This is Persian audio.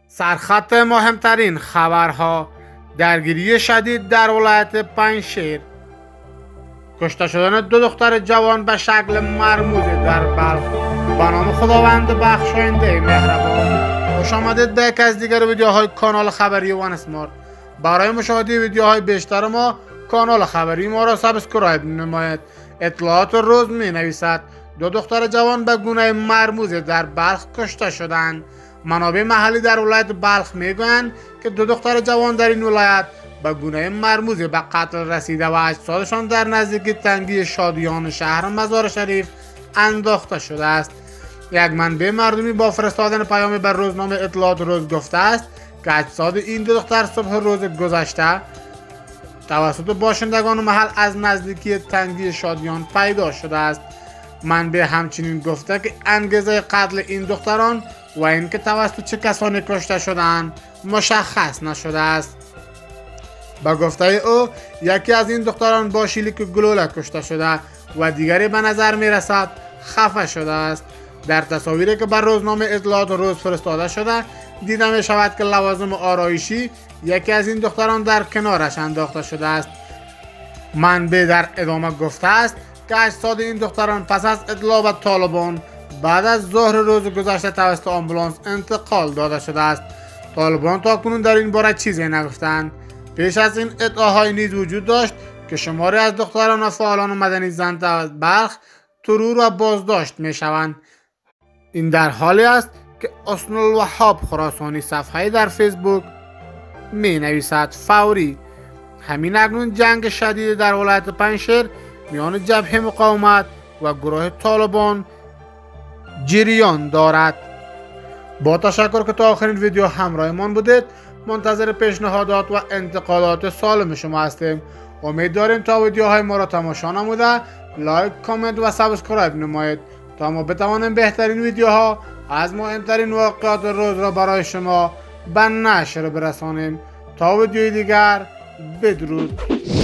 سرخط مهمترین خبرها: درگیری شدید در ولایت پنجشیر، کشته شدن دو دختر جوان به شکل مرموزی در بلخ. به نام خداوند بخشاینده مهربان. خوش آمدید به یک از دیگر ویدیوهای کانال خبری وان اسمارت. برای مشاهده ویدیوهای بیشتر ما کانال خبری ما را سابسکرایب نمایید. اطلاعات روز می نویسد دو دختر جوان به گونه مرموزی در بلخ کشته شدند. منابع محلی در ولایت بلخ میگویند که دو دختر جوان در این ولایت به گونه مرموزی به قتل رسیده و اجسادشان در نزدیکی تنگی شادیان شهر مزار شریف انداخته شده است. یک منبع مردمی با فرستادن پیامی بر روزنامه اطلاعات روز گفته است که اجساد این دو دختر صبح روز گذشته توسط باشندگان محل از نزدیکی تنگی شادیان پیدا شده است. منبع همچنین گفته که انگیزه قتل این دختران و اینکه توسط چه کسانی کشته شدند مشخص نشده است. با گفته او یکی از این دختران با شلیک گلوله کشته شده و دیگری به نظر می رسد خفه شده است. در تصاویری که بر روزنامه اطلاعات روز فرستاده شده دیده می شود که لوازم آرایشی یکی از این دختران در کنارش انداخته شده است. منبع در ادامه گفته است که اجساد این دختران پس از اطلاع به طالبان بعد از ظهر روز گذشته توسط آمبولانس انتقال داده شده است. طالبان تاکنون در این باره چیزی نگفتند. پیش از این ادعاهای نیز وجود داشت که شماری از دختران و فعالان مدنی زن در بلخ ترور و بازداشت می شوند. این در حالی است که حسن الوهاب خراسانی صفحه در فیسبوک می نویسد فوری همین اکنون جنگ شدید در ولایت پنجشیر میان جبهه مقاومت و گروه طالبان جریان دارد. با تشکر که تا آخرین ویدیو همراهمان بودید. منتظر پیشنهادات و انتقادات سالم شما هستیم. امید داریم تا ویدیوهای ما را تماشا نموده لایک، کامنت و سابسکرایب نمایید تا ما بتوانیم بهترین ویدیوها از مهمترین واقعات روز را برای شما به نشر برسانیم. تا ویدیوی دیگر، بدرود.